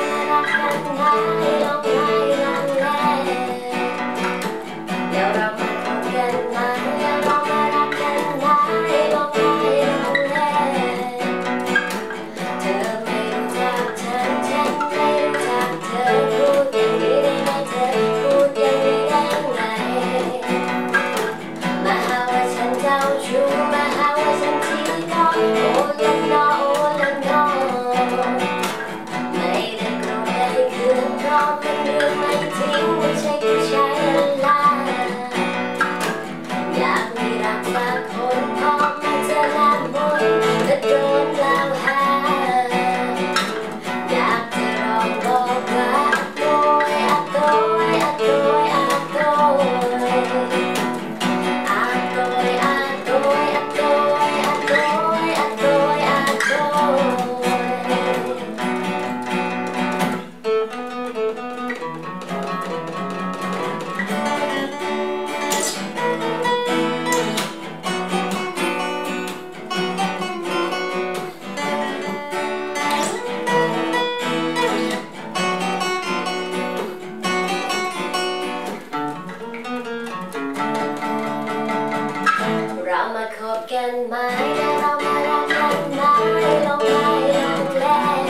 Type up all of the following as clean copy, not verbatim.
เรามาคบกันไหมแล้วเรามารักกันไหมลงไปลงแรง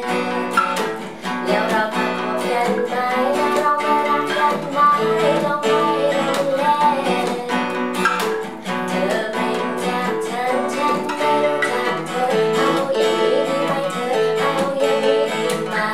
แล้วเรามาคบกันไหมแล้วเรามารักกันไหมลงไปลงแรงเธอไม่รู้จักฉันฉันไม่รู้จักเธอเอาอย่างนี้ดีไหมเธอเอาอย่างนี้ดีไหม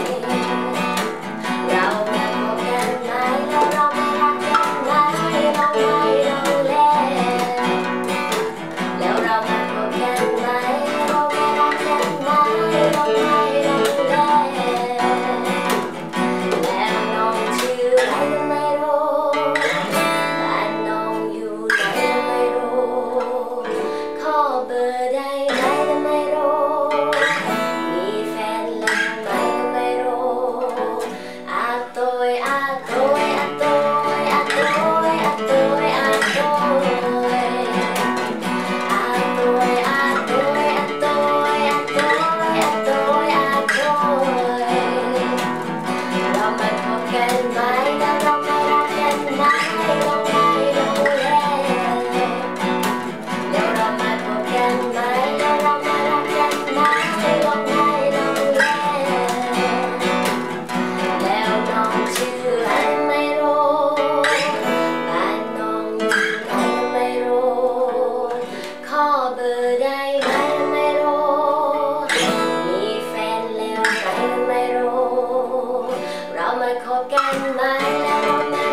เรามาคบกันไหมแล้วเรามารักกันไหมลงไปลงแรงแล้วเรามาคบกันไหมเรามารักกันไหมลงไปลงแรงแล้วน้องชื่ออะไรก็ไม่รู้บ้านน้องอยู่ไหนก็ไม่รู้ขอเบอร์ได้ไหมก็ไม่รู้มีแฟนแล้วไหมก็ไม่รู้อาโตยอาโตยอาโตยอาโตยอาโตยอาโตยเรามาคบกันไหมแล้วเรามารักกันไหมลงไปลงแรงแล้วเรามาคบกันไหมแล้วเรามารักกันไหมลงไปลงแรงแล้วน้องชื่ออะไรไม่รู้บ้านน้องอยู่ไหนไม่รู้ขอเบอร์ได้ไหมไม่รู้มีแฟนแล้วไหมไม่รู้เรามาคบกันไหมแล้วเรามา